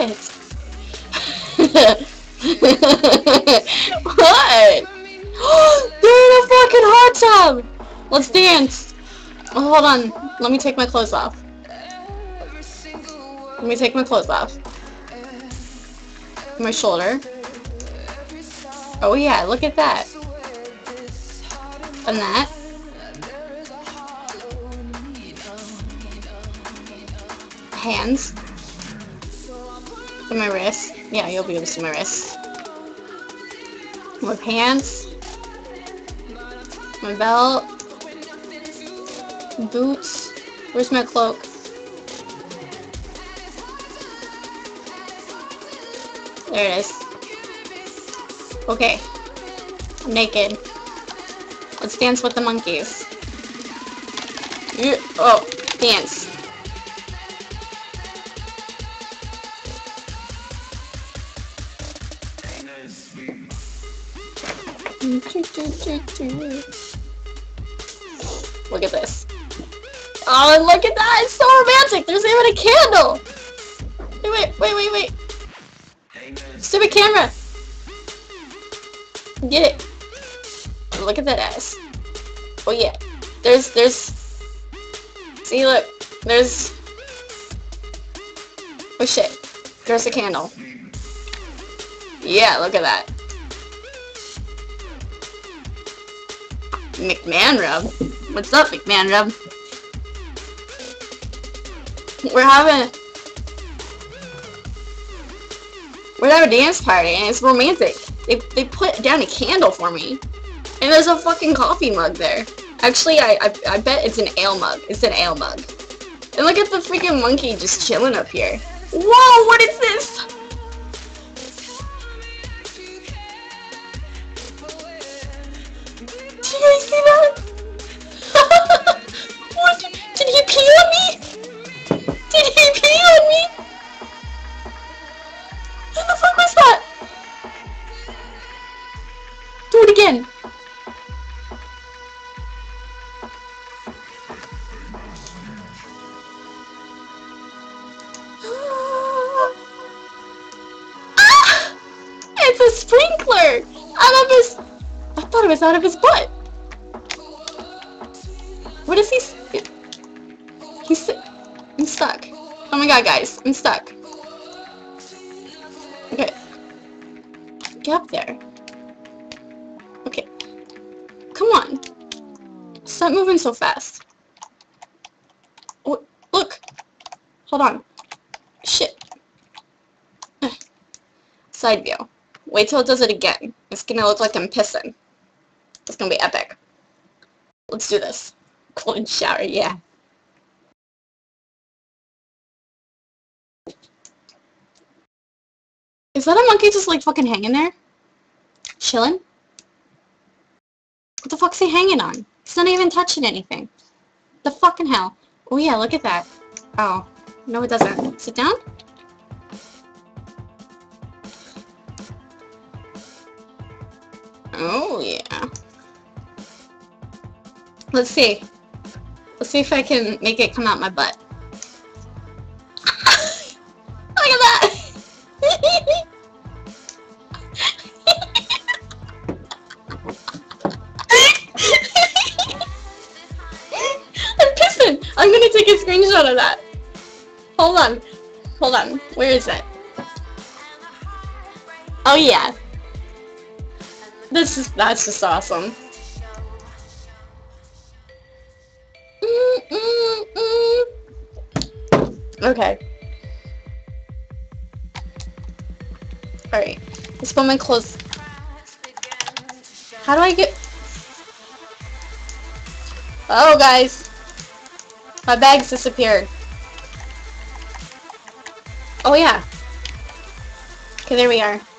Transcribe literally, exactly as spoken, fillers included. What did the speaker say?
What? What? They're in a fucking hot tub! Let's dance! Oh, hold on. Let me take my clothes off. Let me take my clothes off. My shoulder. Oh yeah, look at that. And that. Hands. And my wrist. Yeah, you'll be able to see my wrist. My pants. My belt. Boots. Where's my cloak? There it is. Okay. I'm naked. Let's dance with the monkeys. Yeah. Oh, dance. Look at this. Oh, look at that! It's so romantic! There's even a candle! Wait, wait, wait, wait, wait. Stupid camera! Get it. Look at that ass. Oh yeah. There's, there's... See, look. There's... Oh shit. There's a candle. Yeah, look at that. McMahon rub? What's up, McMahon rub? We're having... We're having a dance party and it's romantic. They, they put down a candle for me. And there's a fucking coffee mug there. Actually, I, I, I bet it's an ale mug. It's an ale mug. And look at the freaking monkey just chilling up here. Whoa, what is this? Did you guys see that? What? Did he pee on me? Did he pee on me? What the fuck was that? Do it again. Ah! It's a sprinkler! Out of his... I thought it was out of his butt. What is he... He's... I'm stuck. Oh my god, guys. I'm stuck. Okay. Get up there. Okay. Come on. Stop moving so fast. Oh, look. Hold on. Shit. Side view. Wait till it does it again. It's gonna look like I'm pissing. It's gonna be epic. Let's do this. Cold shower, yeah. Is that a monkey just like fucking hanging there? Chilling? What the fuck's he hanging on? He's not even touching anything. The fucking hell. Oh yeah, look at that. Oh. No it doesn't. Sit down? Oh yeah. Let's see. Let's see if I can make it come out my butt. Look at that! I'm pissing! I'm gonna take a screenshot of that. Hold on. Hold on. Where is it? Oh yeah. This is, that's just awesome. Mm, mm, mm. Okay. Alright. Let's put my clothes. How do I get... Oh, guys. My bags disappeared. Oh, yeah. Okay, there we are.